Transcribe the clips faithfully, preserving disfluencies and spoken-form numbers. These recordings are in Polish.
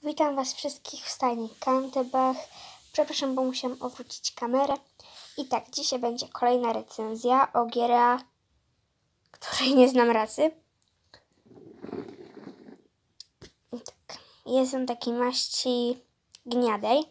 Witam Was wszystkich w stajni Kantebach. Przepraszam, bo musiałam odwrócić kamerę. I tak, dzisiaj będzie kolejna recenzja Ogiera, której nie znam rasy. I tak, jest on takiej maści gniadej.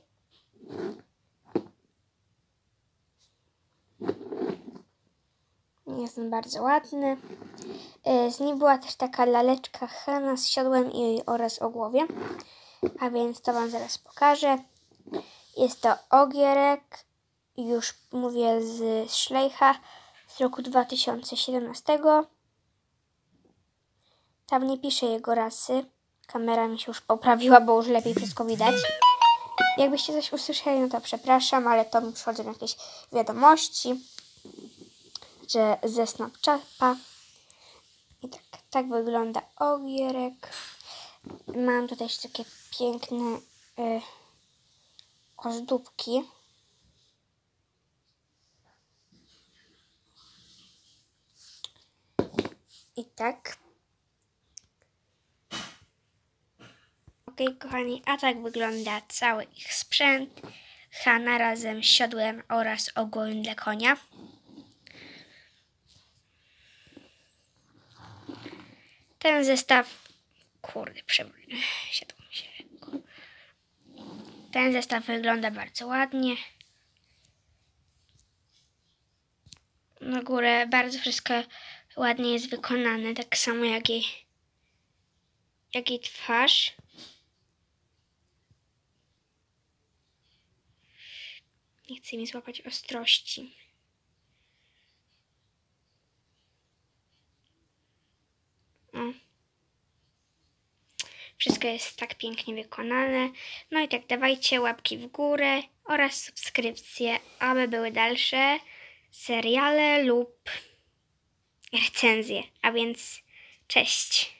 Jest on bardzo ładny. Z nim była też taka laleczka Hanna z siodłem i oraz o głowie. A więc to Wam zaraz pokażę. Jest to ogierek, już mówię z Schleicha z roku dwa tysiące siedemnastego. Tam nie pisze jego rasy. Kamera mi się już poprawiła, bo już lepiej wszystko widać. Jakbyście coś usłyszeli, no to przepraszam, ale to mi przychodzą jakieś wiadomości, że ze Snapchata. I tak, tak wygląda ogierek. Mam tutaj jeszcze takie piękne y, ozdóbki. I tak. Ok, kochani, a tak wygląda cały ich sprzęt. Hanna razem z siodłem oraz ogólem dla konia. Ten zestaw... Kurde, siadło mi się. Ten zestaw wygląda bardzo ładnie. Na górę bardzo wszystko ładnie jest wykonane, tak samo jak jej, jak jej twarz. Nie chcę mi złapać ostrości. O. Wszystko jest tak pięknie wykonane. No i tak, dawajcie łapki w górę oraz subskrypcje, aby były dalsze seriale lub recenzje. A więc cześć!